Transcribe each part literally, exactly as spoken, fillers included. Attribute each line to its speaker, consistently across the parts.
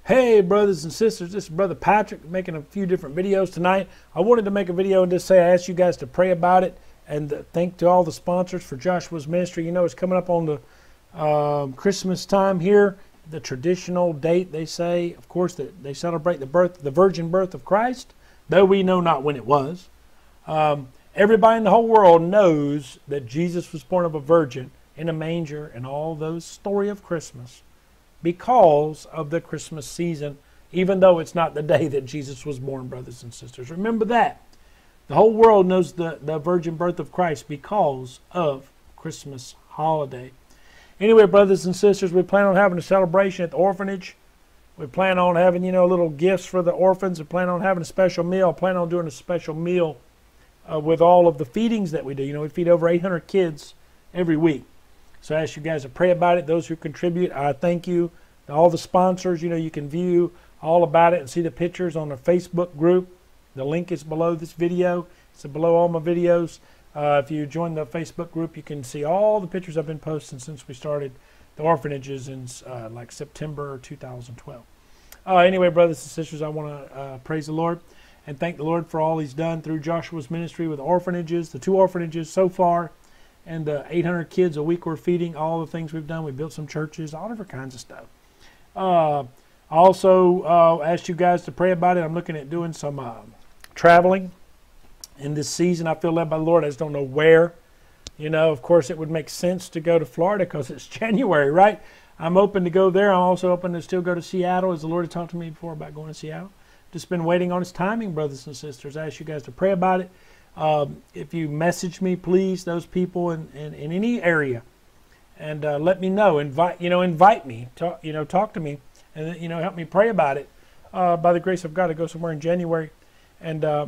Speaker 1: Hey brothers and sisters, this is Brother Patrick making a few different videos tonight. I wanted to make a video and just say I asked you guys to pray about it and uh, thank to all the sponsors for Joshua's ministry. You know, it's coming up on the um, Christmas time here, the traditional date they say, of course, that they celebrate the birth, the virgin birth of Christ, though we know not when it was. Um, everybody in the whole world knows that Jesus was born of a virgin in a manger and all those story of Christmas, because of the Christmas season, even though it's not the day that Jesus was born, brothers and sisters. Remember that. The whole world knows the, the virgin birth of Christ because of Christmas holiday. Anyway, brothers and sisters, we plan on having a celebration at the orphanage. We plan on having, you know, little gifts for the orphans. We plan on having a special meal. I plan on doing a special meal uh, with all of the feedings that we do. You know, we feed over eight hundred kids every week. So I ask you guys to pray about it. Those who contribute, I thank you. All the sponsors, you know, you can view all about it and see the pictures on the Facebook group. The link is below this video. It's below all my videos. Uh, if you join the Facebook group, you can see all the pictures I've been posting since we started the orphanages in uh, like September two thousand twelve. Uh, anyway, brothers and sisters, I want to uh, praise the Lord and thank the Lord for all He's done through Joshua's ministry with orphanages, the two orphanages so far. And uh, eight hundred kids a week we're feeding, all the things we've done. We built some churches, all different kinds of stuff. Uh, I also uh, asked you guys to pray about it. I'm looking at doing some uh, traveling in this season. I feel led by the Lord. I just don't know where. You know, of course, it would make sense to go to Florida because it's January, right? I'm open to go there. I'm also open to still go to Seattle, as the Lord had talked to me before about going to Seattle. Just been waiting on His timing, brothers and sisters. I ask you guys to pray about it. Um, if you message me, please, those people in, in, in any area, and uh, let me know. Invite, you know, invite me. Talk, you know, talk to me, and you know, help me pray about it. Uh, by the grace of God, to go somewhere in January and uh,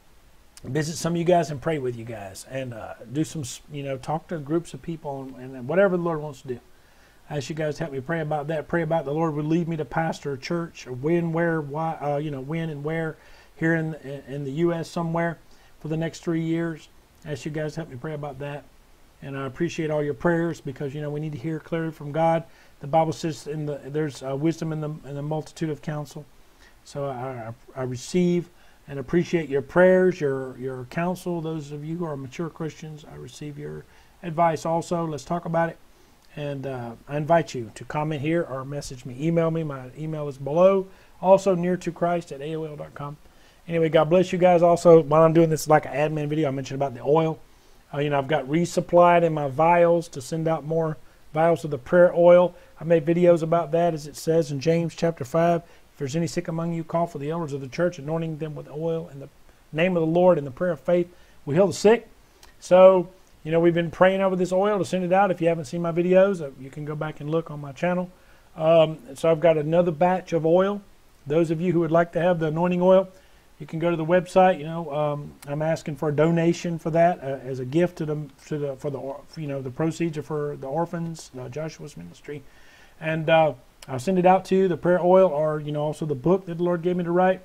Speaker 1: visit some of you guys and pray with you guys, and uh, do some, you know, talk to groups of people, and, and whatever the Lord wants to do. I ask you guys to help me pray about that. Pray about the Lord would lead me to pastor a church, or when, where, why, uh, you know, when and where here in in the U S somewhere. For the next three years. I ask you guys to help me pray about that. And I appreciate all your prayers, because, you know, we need to hear clearly from God. The Bible says in the, there's uh, wisdom in the, in the multitude of counsel. So I, I, I receive and appreciate your prayers, your, your counsel. Those of you who are mature Christians, I receive your advice also. Let's talk about it. And uh, I invite you to comment here or message me. Email me. My email is below. Also, neartochrist at A O L dot com. Anyway, God bless you guys. Also, while I'm doing this like an admin video, I mentioned about the oil. Uh, you know, I've got resupplied in my vials to send out more vials of the prayer oil. I made videos about that, as it says in James chapter five. If there's any sick among you, call for the elders of the church, anointing them with oil in the name of the Lord, and the prayer of faith will heal the sick. So, you know, we've been praying over this oil to send it out. If you haven't seen my videos, uh, you can go back and look on my channel. Um, so I've got another batch of oil. Those of you who would like to have the anointing oil, you can go to the website. You know, um, I'm asking for a donation for that uh, as a gift to the to the for the you know the proceeds are for the orphans, uh, Joshua's ministry, and uh, I'll send it out to you. The prayer oil, or you know, also the book that the Lord gave me to write.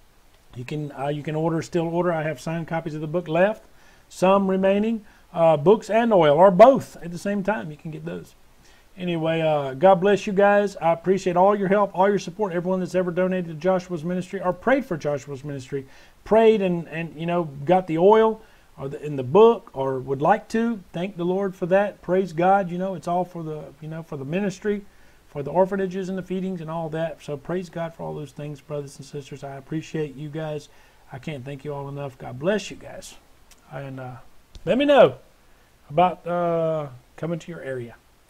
Speaker 1: You can uh, you can order, still order. I have signed copies of the book left, some remaining, uh, books and oil, or both at the same time. You can get those. Anyway, uh, God bless you guys. I appreciate all your help, all your support. Everyone that's ever donated to Joshua's ministry or prayed for Joshua's ministry, prayed and, and you know, got the oil or the, in the book, or would like to. Thank the Lord for that. Praise God. You know, it's all for the, you know, for the ministry, for the orphanages and the feedings and all that. So praise God for all those things, brothers and sisters. I appreciate you guys. I can't thank you all enough. God bless you guys. And uh, let me know about uh, coming to your area.